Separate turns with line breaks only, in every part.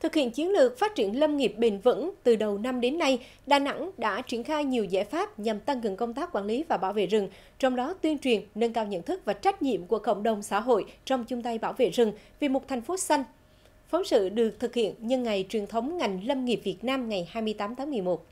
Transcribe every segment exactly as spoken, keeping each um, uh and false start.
Thực hiện chiến lược phát triển lâm nghiệp bền vững từ đầu năm đến nay, Đà Nẵng đã triển khai nhiều giải pháp nhằm tăng cường công tác quản lý và bảo vệ rừng, trong đó tuyên truyền, nâng cao nhận thức và trách nhiệm của cộng đồng xã hội trong chung tay bảo vệ rừng vì một thành phố xanh. Phóng sự được thực hiện nhân ngày truyền thống ngành lâm nghiệp Việt Nam ngày hai mươi tám tháng mười một.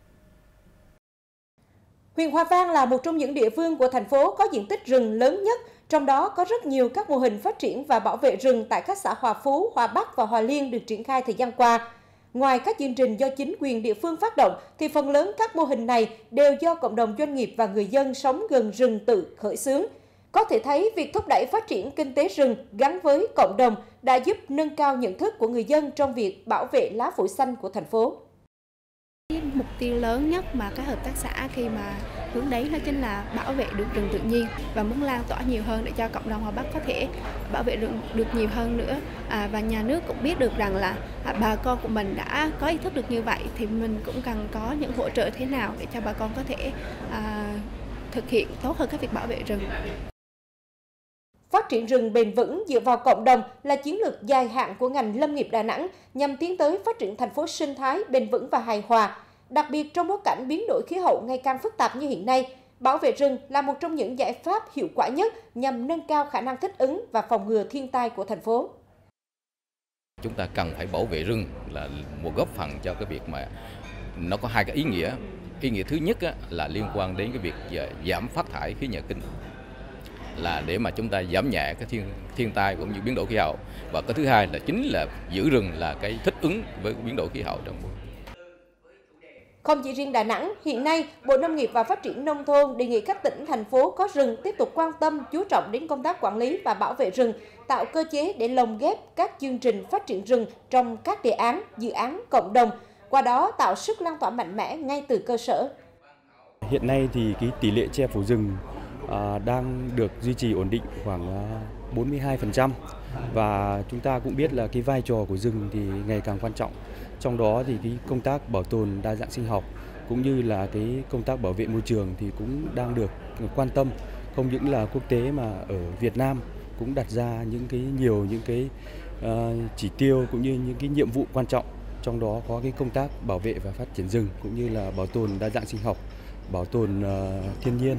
Huyện Hòa Vang là một trong những địa phương của thành phố có diện tích rừng lớn nhất, trong đó có rất nhiều các mô hình phát triển và bảo vệ rừng tại các xã Hòa Phú, Hòa Bắc và Hòa Liên được triển khai thời gian qua. Ngoài các chương trình do chính quyền địa phương phát động, thì phần lớn các mô hình này đều do cộng đồng doanh nghiệp và người dân sống gần rừng tự khởi xướng. Có thể thấy, việc thúc đẩy phát triển kinh tế rừng gắn với cộng đồng đã giúp nâng cao nhận thức của người dân trong việc bảo vệ lá phổi xanh của thành phố.
Mục tiêu lớn nhất mà các hợp tác xã khi mà hướng đến đó chính là bảo vệ được rừng tự nhiên và muốn lan tỏa nhiều hơn để cho cộng đồng Hòa Bắc có thể bảo vệ rừng được nhiều hơn nữa. À, và nhà nước cũng biết được rằng là à, bà con của mình đã có ý thức được như vậy thì mình cũng cần có những hỗ trợ thế nào để cho bà con có thể à, thực hiện tốt hơn các việc bảo vệ rừng.
Phát triển rừng bền vững dựa vào cộng đồng là chiến lược dài hạn của ngành lâm nghiệp Đà Nẵng nhằm tiến tới phát triển thành phố sinh thái bền vững và hài hòa. Đặc biệt trong bối cảnh biến đổi khí hậu ngày càng phức tạp như hiện nay, bảo vệ rừng là một trong những giải pháp hiệu quả nhất nhằm nâng cao khả năng thích ứng và phòng ngừa thiên tai của thành phố.
Chúng ta cần phải bảo vệ rừng là một góp phần cho cái việc mà nó có hai cái ý nghĩa. Ý nghĩa thứ nhất là liên quan đến cái việc giảm phát thải khí nhà kính, là để mà chúng ta giảm nhẹ cái thiên thiên tai cũng như biến đổi khí hậu, và cái thứ hai là chính là giữ rừng là cái thích ứng với biến đổi khí hậu trong mùa.
Không chỉ riêng Đà Nẵng, hiện nay Bộ Nông nghiệp và Phát triển Nông thôn đề nghị các tỉnh, thành phố có rừng tiếp tục quan tâm, chú trọng đến công tác quản lý và bảo vệ rừng, tạo cơ chế để lồng ghép các chương trình phát triển rừng trong các đề án, dự án cộng đồng, qua đó tạo sức lan tỏa mạnh mẽ ngay từ cơ sở.
Hiện nay thì cái tỷ lệ che phủ rừng à, đang được duy trì ổn định khoảng bốn mươi hai phần trăm, và chúng ta cũng biết là cái vai trò của rừng thì ngày càng quan trọng. Trong đó thì cái công tác bảo tồn đa dạng sinh học cũng như là cái công tác bảo vệ môi trường thì cũng đang được quan tâm, không những là quốc tế mà ở Việt Nam cũng đặt ra những cái nhiều những cái uh, chỉ tiêu cũng như những cái nhiệm vụ quan trọng, trong đó có cái công tác bảo vệ và phát triển rừng cũng như là bảo tồn đa dạng sinh học, bảo tồn uh, thiên nhiên.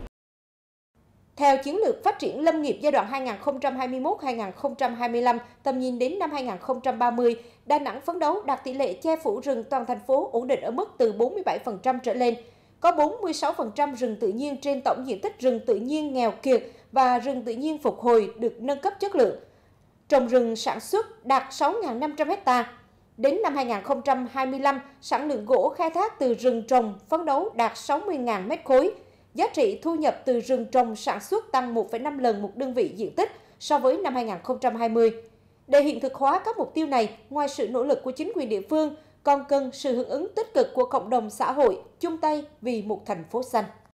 Theo chiến lược phát triển lâm nghiệp giai đoạn hai nghìn không trăm hai mươi mốt đến hai nghìn không trăm hai mươi lăm, tầm nhìn đến năm hai nghìn không trăm ba mươi, Đà Nẵng phấn đấu đạt tỷ lệ che phủ rừng toàn thành phố ổn định ở mức từ bốn mươi bảy phần trăm trở lên. Có bốn mươi sáu phần trăm rừng tự nhiên trên tổng diện tích rừng tự nhiên nghèo kiệt và rừng tự nhiên phục hồi được nâng cấp chất lượng. Trồng rừng sản xuất đạt sáu nghìn năm trăm héc ta. Đến năm hai nghìn không trăm hai mươi lăm, sản lượng gỗ khai thác từ rừng trồng phấn đấu đạt sáu mươi nghìn mét khối. Giá trị thu nhập từ rừng trồng sản xuất tăng một phẩy năm lần một đơn vị diện tích so với năm hai nghìn không trăm hai mươi. Để hiện thực hóa các mục tiêu này, ngoài sự nỗ lực của chính quyền địa phương, còn cần sự hưởng ứng tích cực của cộng đồng xã hội chung tay vì một thành phố xanh.